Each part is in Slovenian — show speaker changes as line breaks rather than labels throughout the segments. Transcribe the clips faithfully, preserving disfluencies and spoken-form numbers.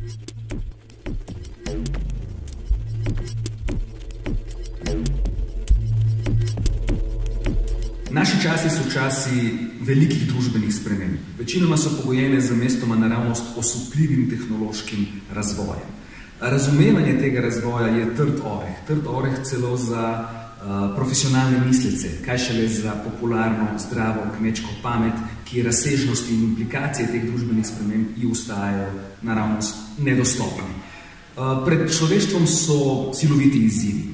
Naši časi so časi velikih družbenih sprememb. Večinoma so pogojene z mestoma naravnost osupljivim tehnološkim razvojem. Razumevanje tega razvoja je trd oreh, trd oreh celo za uh, profesionalne mislice, kaj šele za popularno, zdravo, kmečko pamet, ki razsežnosti in implikacije teh družbenih sprememb ji ostajajo naravnost nedostopne. Uh, pred človeštvom so siloviti izzivi.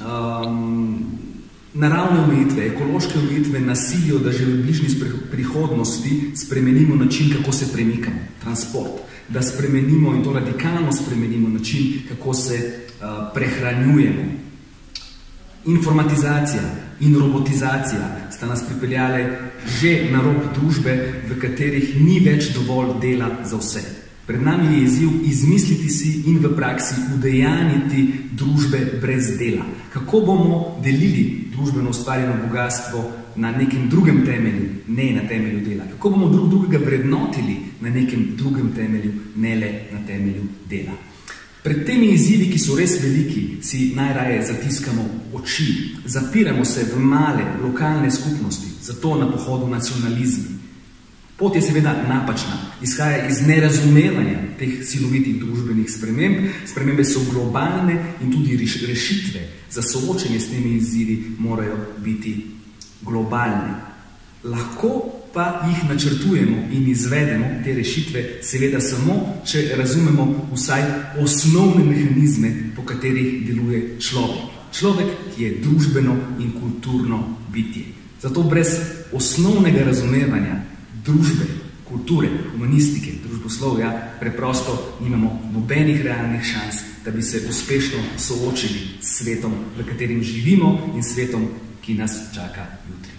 Um, Naravne omejitve, ekološke omejitve nasilijo, da že v bližnji prihodnosti spremenimo način, kako se premikamo, transport, da spremenimo in to radikalno spremenimo način, kako se uh, prehranjujemo. Informatizacija in robotizacija sta nas pripeljale že na rob družbe, v katerih ni več dovolj dela za vse. Pred nami je izziv izmisliti si in v praksi udejaniti družbe brez dela. Kako bomo delili družbeno ustvarjeno bogatstvo na nekem drugem temelju, ne na temelju dela? Kako bomo drug drugega vrednotili na nekem drugem temelju, ne le na temelju dela? Pred temi izzivi, ki so res veliki, si najraje zatiskamo oči, zapiramo se v male, lokalne skupnosti, zato na pohodu nacionalizmi. Pot je seveda napačna, izhaja iz nerazumevanja teh silovitih družbenih sprememb. Spremembe so globalne in tudi rešitve za soočenje s temi izzivi morajo biti globalne. Lahko pa jih načrtujemo in izvedemo te rešitve seveda samo, če razumemo vsaj osnovne mehanizme, po katerih deluje človek. Človek, ki je družbeno in kulturno bitje. Zato brez osnovnega razumevanja družbe, kulture, humanistike, družboslovja, preprosto nimamo nobenih realnih šans, da bi se uspešno soočili s svetom, v katerem živimo in svetom, ki nas čaka jutri.